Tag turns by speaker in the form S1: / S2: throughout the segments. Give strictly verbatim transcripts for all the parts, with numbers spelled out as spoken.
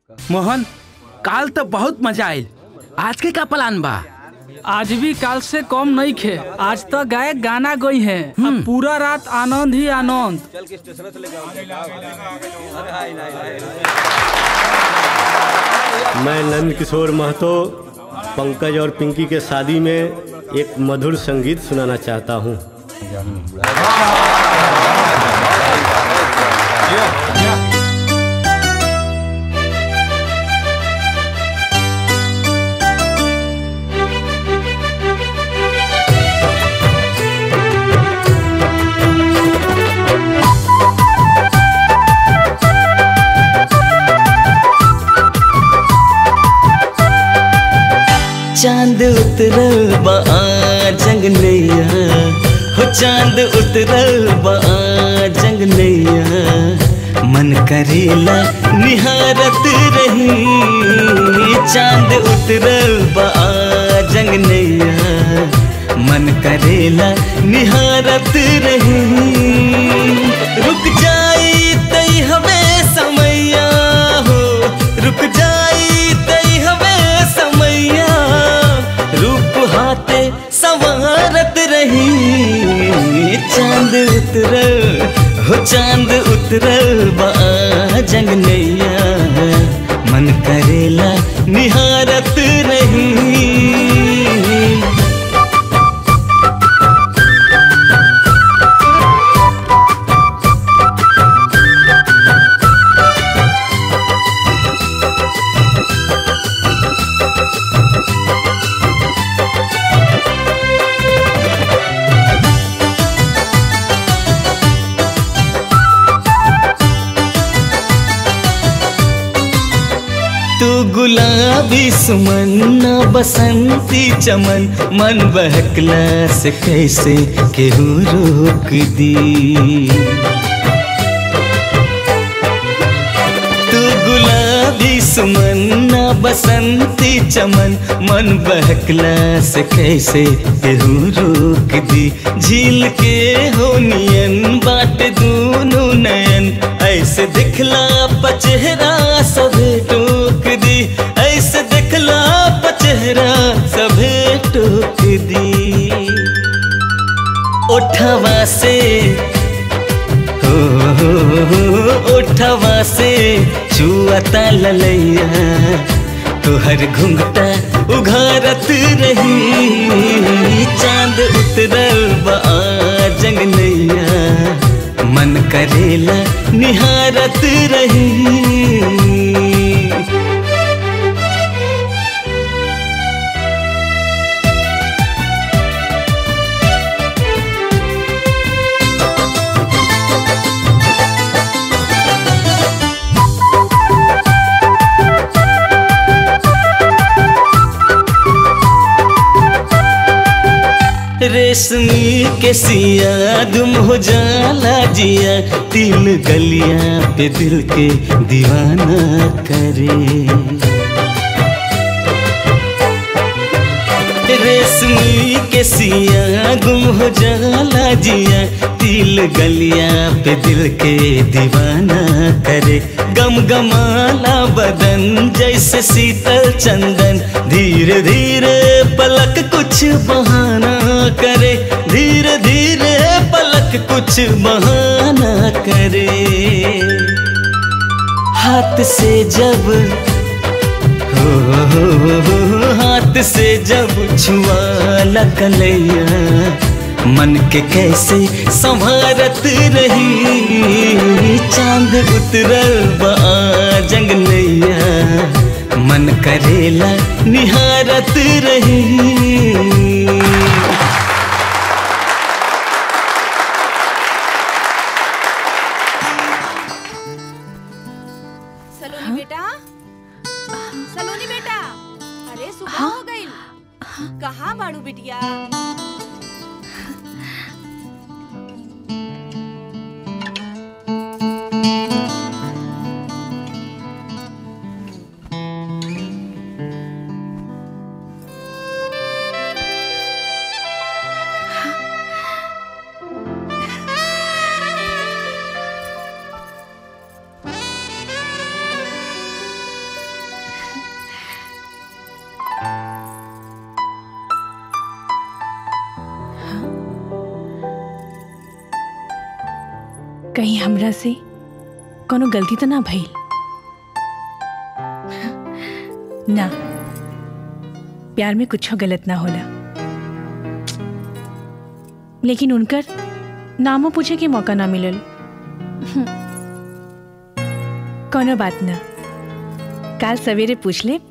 S1: मोहन, काल तो बहुत मजा आयल। आज के का प्लान बा?
S2: आज भी काल से कम नहीं खे। आज तो गायक गाना गई है। अब पूरा रात आनंद ही आनंद।
S3: मैं नंद किशोर महतो पंकज और पिंकी के शादी में एक मधुर संगीत सुनाना चाहता हूँ।
S4: चांद उतरल बा जंगलैया हो, चांद उतरल बा जंगलैया, मन करेला निहारत रही। चांद उतरल बा जंगलैया, मन करेला निहारत रही। रुक जाई तई हवे समैया हो, रुक जाई तई हवे समैया, रूप हाथे संवारत रही। चांद उतरल हो, चांद उतरल बा जंगलैया, मन करेला निहारत रही। गुलाबी सुमन बसंती चमन, मन बहकला से कैसे केहू रोक दी। तू गुलाबी सुमन बसंती चमन, मन बहकला से कैसे केहू रोक दी। झील के हो नियन बाट दूनों नयन, ऐसे दिखला पचेहरा सभे टोक दी। ऐसे दिखला पचेहरा सभे टोक दी। उठवा से हो, हो, हो उठवा से छुआता ललैया, तोहर घुंघटा उघारत रही। चांद उतरल बा जंगलैया, मन करेला निहारत रही। रेशमी के सिया गुम हो जाला जिया, तिल गलिया पे दिल के दीवाना करे। रेशमी के सिया गुम हो जाला जिया, तिल गलिया पे दिल के दीवाना करे। गम गमाला बदन जैसे शीतल चंदन, धीरे धीरे पलक कुछ बहाना करे। धीरे धीरे पलक कुछ बहाना करे। हाथ से जब हो, हो, हो हाथ से जब छुआ कलैया, मन के कैसे संभारत रही। चांद उतरल बा जंगलैया, मन करेला निहारत रही।
S5: सलोनी बेटा, सलोनी बेटा, अरे सुबह हो गई। कहाँ बाड़ू बिटिया?
S6: कहीं हमरा से कोनो गलती तो ना भइल ना। प्यार में कुछ गलत ना होला, लेकिन उनकर नामों पूछे के मौका ना मिलल। कोनो बात ना, काल सवेरे पूछ ले।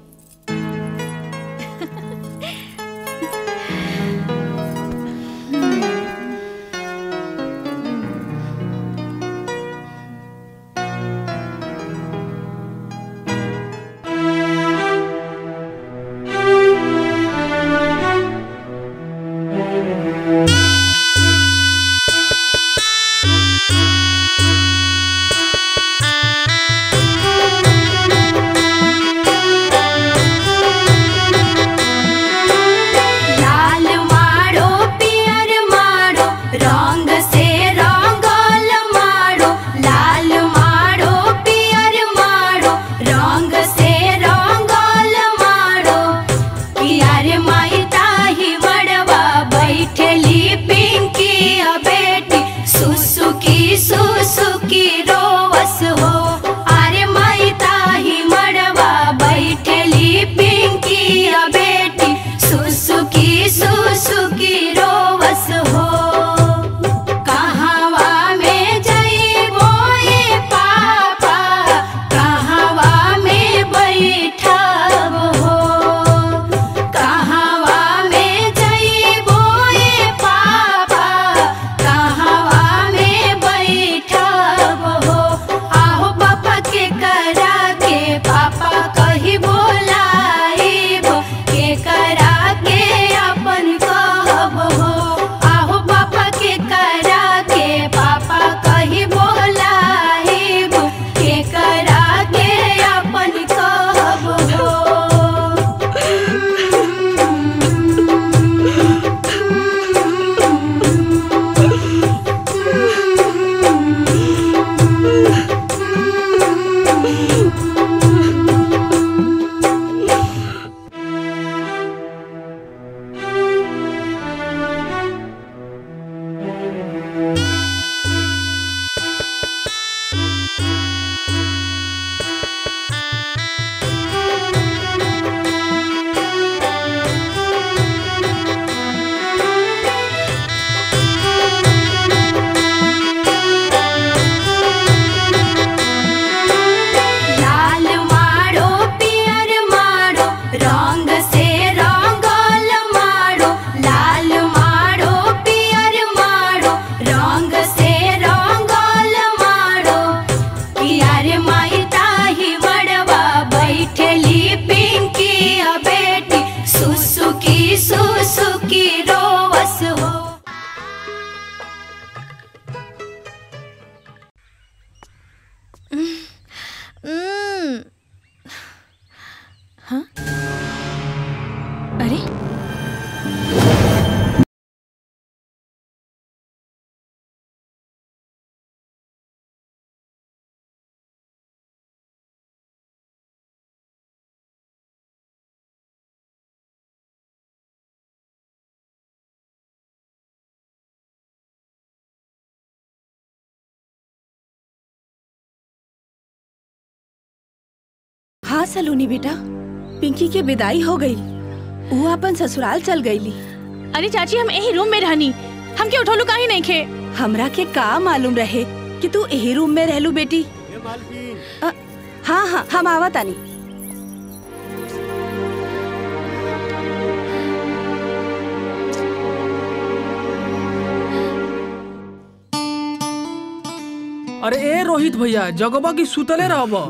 S5: हाँ सलोनी बेटा, पिंकी के विदाई हो गई। वो अपन ससुराल चल गईली।
S6: अरे चाची, हम यही रूम में रहनी, हम के उठौलू काहे नहीं खे?
S5: हमरा के का मालूम रहे कि तू यही रूम में रहलू बेटी। आ, हाँ हाँ हम आवा तानी।
S2: अरे ए रोहित भैया, जगबा की सुतले रहबा।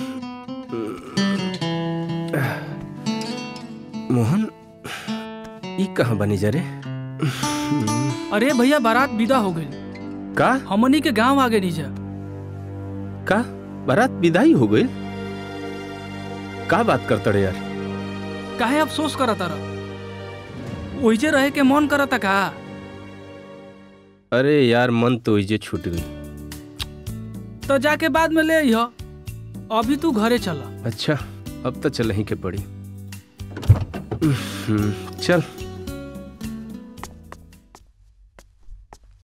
S1: मोहन, ई कहाँ बनी जरे?
S2: अरे भैया, बारात विदा हो गई।
S1: का?
S2: हमनी के गांव आ गए नीचा।
S1: का बारात विदाई हो गई? का बात करता रे यार?
S2: काहे अफसोस करता रहा? ओइजे रहे के मन करता का?
S1: अरे यार, मन तो ओइजे छूट गई।
S2: तो जाके बाद में ले आइयो, अभी तू घरे चला।
S1: अच्छा, अब तो चल ही के पड़ी। चल।